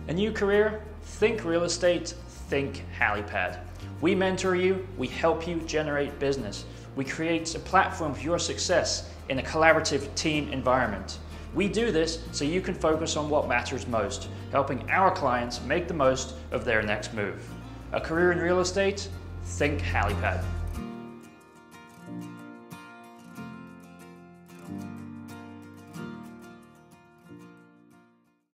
A new career? Think real estate, think Halipad. We mentor you, we help you generate business. We create a platform for your success in a collaborative team environment. We do this so you can focus on what matters most, helping our clients make the most of their next move. A career in real estate? Think Halipad.